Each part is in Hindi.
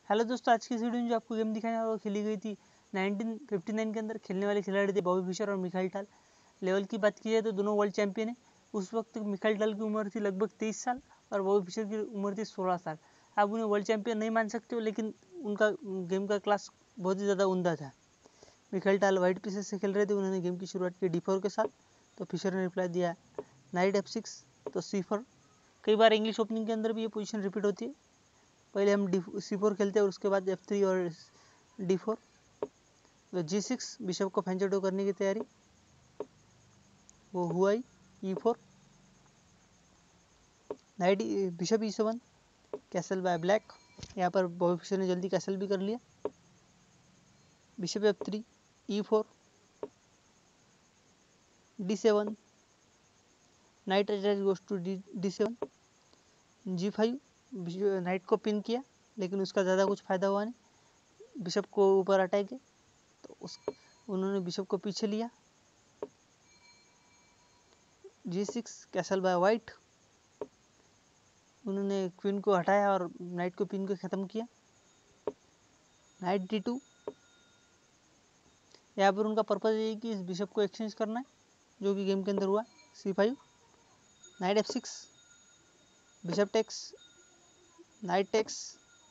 हेलो दोस्तों, आज की इस वीडियो में जो आपको गेम दिखाने वाला वो खेली गई थी 1959 के अंदर। खेलने वाले खिलाड़ी थे बॉबी फिशर और मिखाइल टाल। लेवल की बात की जाए तो दोनों वर्ल्ड चैंपियन है। उस वक्त मिखाइल टाल की उम्र थी लगभग 23 साल और बॉबी फिशर की उम्र थी 16 साल। आप उन्हें वर्ल्ड चैंपियन नहीं मान सकते हो, लेकिन उनका गेम का क्लास बहुत ही ज़्यादा उमदा था। मिखाइल टाल वाइट पीसेस से खेल रहे थे। उन्होंने गेम की शुरुआत की D4 के साथ, तो फिशर ने रिप्लाई दिया नाइट F6 तो C4। कई बार इंग्लिश ओपनिंग के अंदर भी ये पोजीशन रिपीट होती है। पहले हम C4 खेलते हैं और उसके बाद F3 और D4। तो G6 बिशप को फेंचेटो करने की तैयारी, वो हुआ ही E4। Knight bishop E7, castle by black. यहाँ पर बॉबी फिशर ने जल्दी कैसल भी कर लिया। Bishop F3 E4 D7, knight attach goes to D7 G5। Knight को पिन किया, लेकिन उसका ज़्यादा कुछ फ़ायदा हुआ नहीं। बिशप को ऊपर अटैक है, तो उन्होंने बिशप को पीछे लिया। G6 castle by white. उन्होंने क्वीन को हटाया और नाइट को पिन को ख़त्म किया। Night D2। यहाँ पर उनका पर्पज़ ये है कि इस बिशप को एक्सचेंज करना है, जो कि गेम के अंदर हुआ। C5, knight F6, bishop takes, knight takes,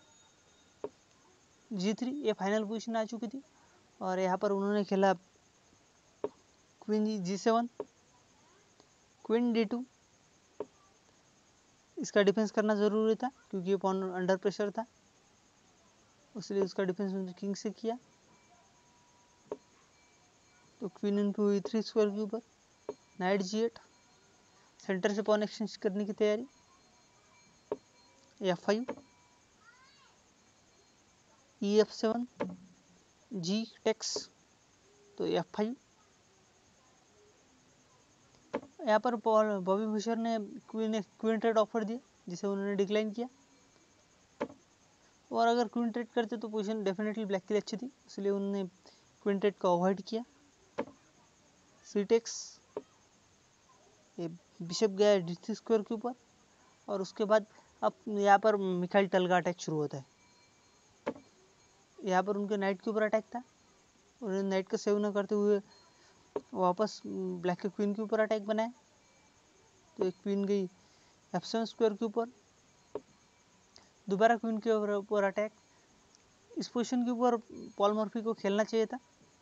G3। ये फाइनल पोजीशन आ चुकी थी और यहाँ पर उन्होंने खेला क्वीन G7, क्वीन D2। इसका डिफेंस करना ज़रूरी था क्योंकि ये पॉन अंडर प्रेशर था, इसलिए उसका डिफेंस उन्होंने किंग से किया। तो क्वीन इनटू E3 स्क्वायर के ऊपर, नाइट G8, सेंटर से पॉन एक्सचेंज करने की तैयारी। F5, EF7, G टेक्स, तो F5। यहाँ पर बॉबी फिशर ने क्वीन ट्रेड ऑफर दिया, जिसे उन्होंने डिक्लाइन किया। और अगर क्वीन ट्रेड करते तो पोजीशन डेफिनेटली ब्लैक के लिए अच्छी थी, इसलिए उन्होंने क्वीन ट्रेड को अवॉइड किया। C टेक्स, ये बिशप गया D3 स्क्वायर के ऊपर और उसके बाद अब यहाँ पर मिखाइल टाल का अटैक शुरू होता है। यहाँ पर उनके नाइट के ऊपर अटैक था, उन्होंने नाइट का सेव न करते हुए वापस ब्लैक के क्वीन के ऊपर अटैक बनाया। तो एक क्वीन गई F7 स्क्वायर के ऊपर, दोबारा क्वीन के ऊपर अटैक। इस पोजीशन के ऊपर पॉल मर्फी को खेलना चाहिए था,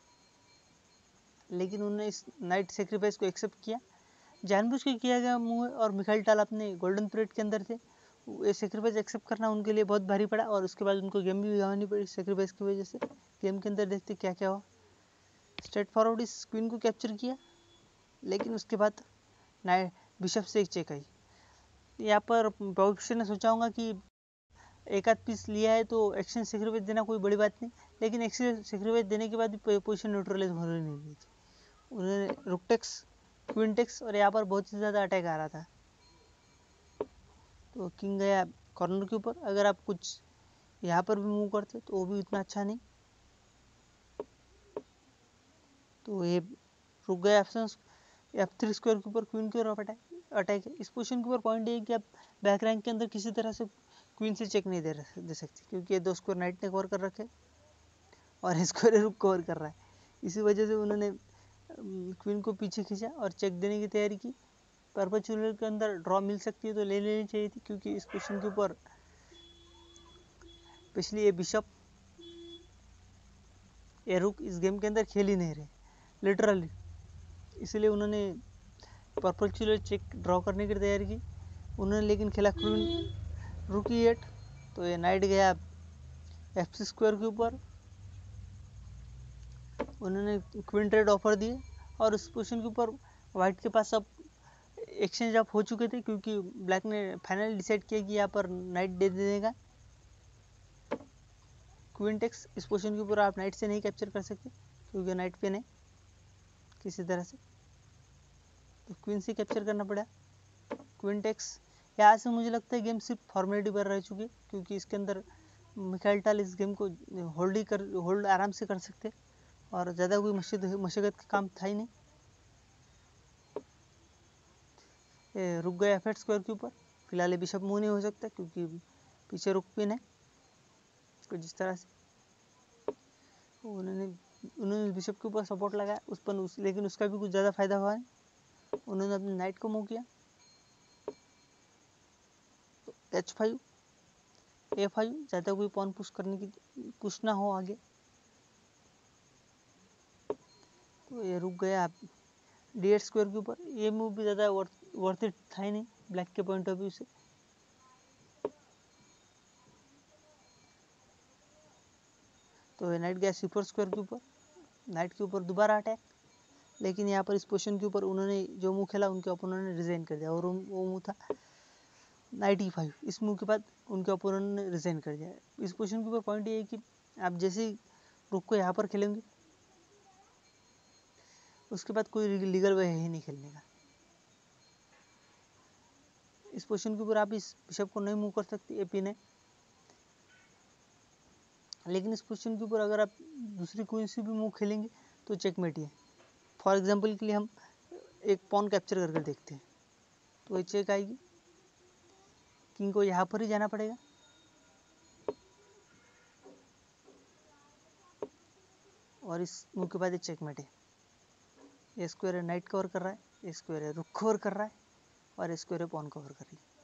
लेकिन उन्होंने इस नाइट सेक्रीफाइस को एक्सेप्ट किया। जानबूझ के किया गया मूव है और मिखाइल टाल अपने गोल्डन पीरियड के अंदर थे। ये सेक्रीफाइस एक्सेप्ट करना उनके लिए बहुत भारी पड़ा और उसके बाद उनको गेम भी गंवानी पड़ी सेक्रीफाइस की वजह से। गेम के अंदर देखते क्या क्या हुआ। स्ट्रेट फॉरवर्ड इस क्वीन को कैप्चर किया, लेकिन उसके बाद नाइट बिशप से एक चेक आई। यहाँ पर बॉबी फिशर ने सोचा होगा कि एक आध पीस लिया है तो एक्सचेंज सेक्रीफाइस देना कोई बड़ी बात नहीं, लेकिन एक्सचेंज सेक्रीफाइस देने के बाद भी पोजीशन न्यूट्रलाइज होने नहीं दी थी। उन्होंने रुक टेक्स, क्वीन टेक्स और यहाँ पर बहुत ही ज़्यादा अटैक आ रहा था। तो किंग गया कॉर्नर के ऊपर। अगर आप कुछ यहाँ पर भी मूव करते तो वो भी उतना अच्छा नहीं। तो ये रुक गया F3 स्क्वायर के ऊपर, क्वीन के ऊपर अटैक है। इस पोजीशन के ऊपर पॉइंट ये है कि आप बैक रैंक के अंदर किसी तरह से क्वीन से चेक नहीं दे सकते, क्योंकि ये 2 स्क्वायर नाइट ने कवर कर रखे और स्क्वायर रुक कवर कर रहा है। इसी वजह से उन्होंने क्वीन को पीछे खींचा और चेक देने की तैयारी की। परपेचुअल के अंदर ड्रॉ मिल सकती है तो ले लेनी चाहिए थी, क्योंकि इस पोजीशन के ऊपर पिछली ये बिशप ये रुक इस गेम के अंदर खेल ही नहीं रहे लिटरली, इसलिए उन्होंने परपेचुअल चेक ड्रॉ करने की तैयारी की। उन्होंने लेकिन खेला क्वीन रुक E8, तो ये नाइट गया F6 स्क्वायर के ऊपर। उन्होंने क्वीन ट्रेड ऑफर दिए और उस पोजीशन के ऊपर वाइट के पास अब एक्सचेंज आप हो चुके थे, क्योंकि ब्लैक ने फाइनली डिसाइड किया कि यहाँ पर नाइट दे देगा। क्वीन टेक्स, इस पोजीशन के ऊपर आप नाइट से नहीं कैप्चर कर सकते क्योंकि नाइट पे नहीं किसी तरह से, तो क्वीन से कैप्चर करना पड़ा। क्वीन टेक्स, यहाँ से मुझे लगता है गेम सिर्फ फॉर्मेलिटी पर रह चुकी है, क्योंकि इसके अंदर मिखाइल टाल इस गेम को होल्ड आराम से कर सकते और ज़्यादा कोई मशक्क़त का काम था ही नहीं। रुक गया F8 स्क्वायर के ऊपर। फिलहाल ये बिशप मूव नहीं हो सकता क्योंकि पीछे रुक पिन है। तो जिस तरह से उन्होंने बिशप के ऊपर सपोर्ट लगाया लेकिन उसका भी कुछ ज़्यादा फायदा हुआ है। उन्होंने अपने नाइट को मूव किया, तो H5 A5, ज़्यादा कोई पॉन पुश करने की पुश ना हो आगे, तो ये रुक गया D8 स्क्वायर के ऊपर। ये मूव भी ज़्यादा वर्थ इट था ही नहीं ब्लैक के पॉइंट ऑफ व्यू से। तो ये नाइट गया C4 स्क्वायर के ऊपर, नाइट के ऊपर दोबारा अटैक, लेकिन यहाँ पर इस पोजीशन के ऊपर उन्होंने जो मूव खेला उनके ओपोनेंट ने रिजाइन कर दिया, और वो मूव था नाइट E5। इस मूव के बाद उनके ओपोनेंट ने रिजाइन कर दिया। इस पोजीशन के ऊपर पॉइंट ये है कि आप जैसे ही रुक को यहाँ पर खेलेंगे, उसके बाद कोई लीगल वे है ही नहीं खेलने का। इस पोजीशन के ऊपर आप इस बिशप को नहीं मूव कर सकते AP ने, लेकिन इस पोजीशन के ऊपर अगर आप दूसरी कोई सी भी मूव खेलेंगे तो चेकमेट ही है। फॉर एग्जांपल के लिए हम एक पॉन कैप्चर करके देखते हैं, तो ये चेक आएगी, किंग को यहाँ पर ही जाना पड़ेगा, और इस मूव के बाद ये चेकमेट है। ये स्क्वायर है नाइट कवर कर रहा है, ये स्क्वायर है रुक कवर कर रहा है, और ये स्क्वायर है पॉन कवर कर रही है।